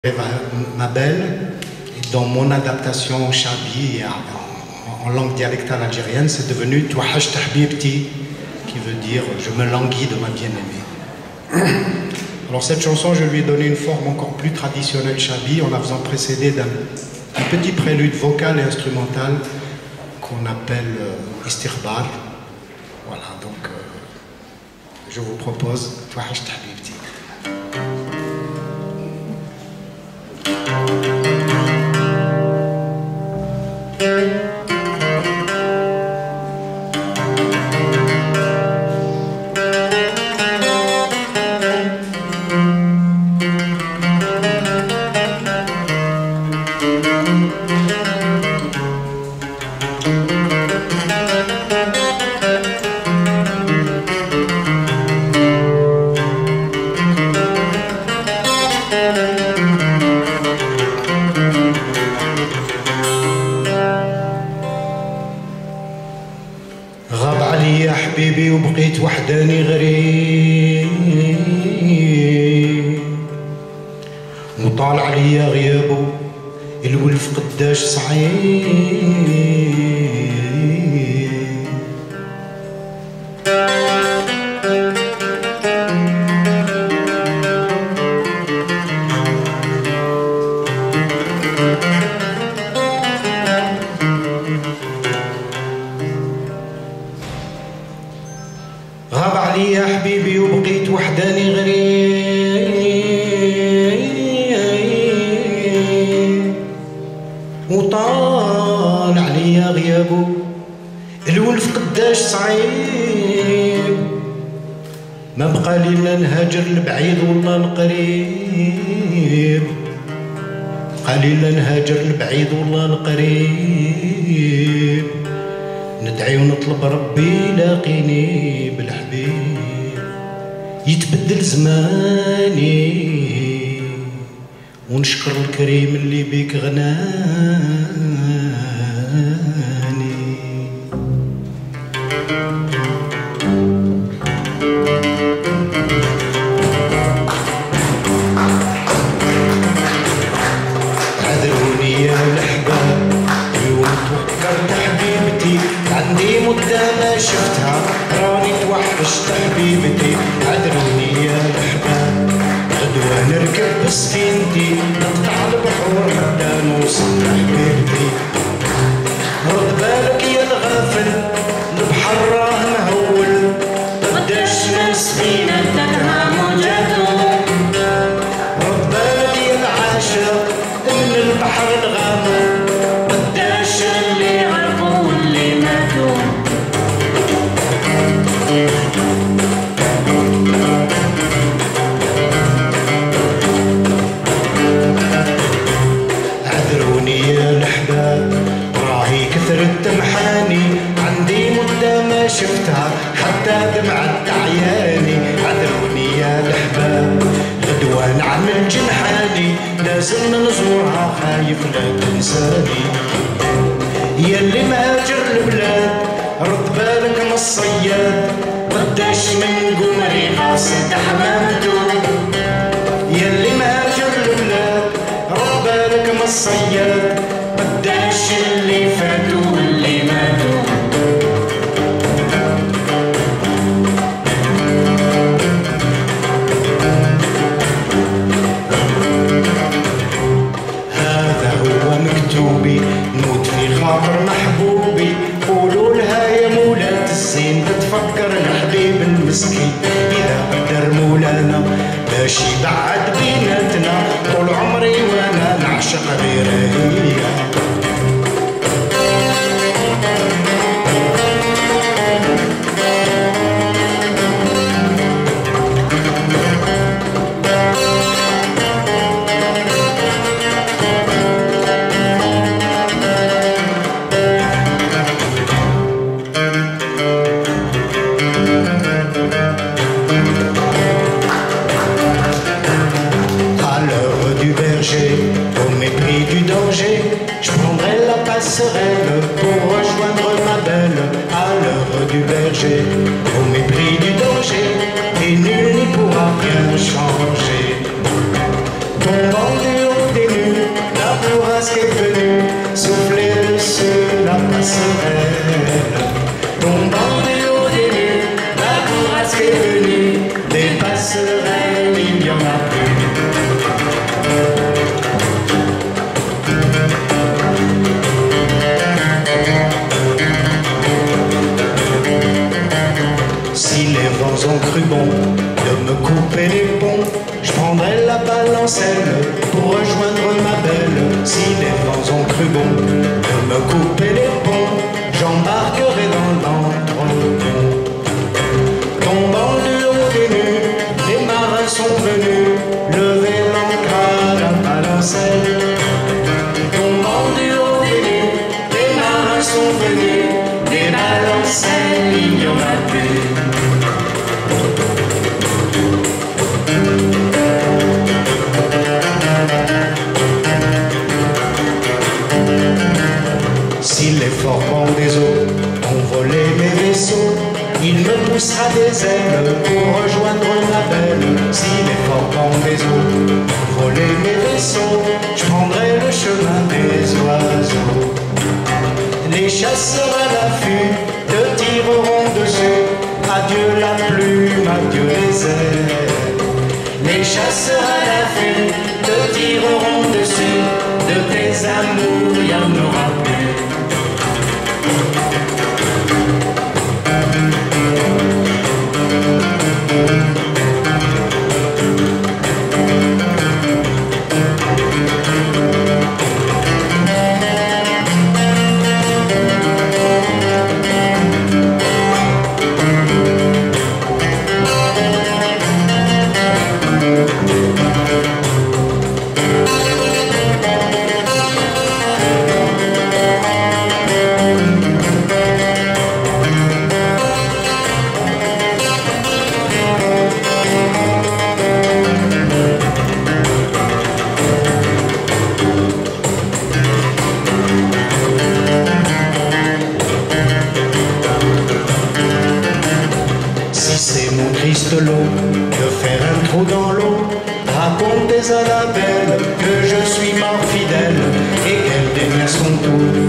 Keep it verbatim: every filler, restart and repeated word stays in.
Ma belle, dans mon adaptation chabi en, en langue dialectale algérienne, c'est devenu Touhacht Habibti, qui veut dire je me languis de ma bien-aimée. Alors cette chanson, je lui ai donné une forme encore plus traditionnelle chabi en la faisant précéder d'un petit prélude vocal et instrumental qu'on appelle euh, Istirbar. Voilà, donc euh, je vous propose Touhacht Habibti. غاب عليا حبيبي وبقيت وحداني غريب وطال عليا غيابه الولف قداش صعيب غاب عليا حبيبي وبقيت وحداني غريب وطال عليا غيابه الولف قداش صعيب ما بقى لي لا نهاجر البعيد ولا القريب بقى لي لا نهاجر البعيد ولا القريب ندعي ونطلب ربي يلاقيني بالحبيب يتبدل زماني ونشكر الكريم اللي بيك غناني عذروني يا الأحباب اليوم تفكرت حبيبتي عندي مدة ما شفتها راني توحشت حبيبتي عذروني يا الأحباب غدوة نركب بسفينتي نقطع البحور حتى نوصل لحبيبتي رد بالك يا الغافل البحر راه مهول قداش من سفينة تنهى موجاته رد بالك يا العاشق من البحر الغامر قداش اللي غرقوا واللي ماتوا عذروني يا الأحباب راهي كثرت تمحاني عندي مدة ما شفتها حتى دمعت عياني عذروني يا الأحباب غدوة نعمل جنحاني لازم نزورها خايف لا تنساني ياللي مهاجر البلاد رد بالك من الصياد قداش من قمري قاصد حمامته ياللي مهاجر البلاد رد بالك من الصياد قداش اللي فاتوا واللي ماتوا هذا هو مكتوبي نموت في خاطر محبوبي قولوا لها يا مولات الزين تتفكر الحبيب المسكين إذا قدر مولانا باش يبعد بيناتنا طول عمري وانا نعشق غيرها هي au mépris du danger, je prendrai la passerelle pour rejoindre ma belle à l'heure du berger. Au mépris du danger, et nul n'y pourra rien changer. Tombant du haut pour rejoindre ma belle. Si les vents ont cru bon de me couper les ponts, j'embarquerai dans l'entrepont. Tombant du haut des nues, les marins sont venus lever l'ancre à la balancelle. Tombant du haut des nues, les marins sont venus, des balancelles, il n'y en a plus. Si les forts des eaux ont volé mes vaisseaux, il me poussera des ailes pour rejoindre ma belle. Si les forts des eaux ont volé mes vaisseaux, je prendrai le chemin des oiseaux. Les chasseurs à l'affût te tireront dessus. Adieu la plume, adieu les ailes. Les chasseurs à l'affût te tireront dessus. De tes amours, il n'y en aura plus. De faire un trou dans l'eau, racontez à la belle que je suis mort fidèle et qu'elle démient son tour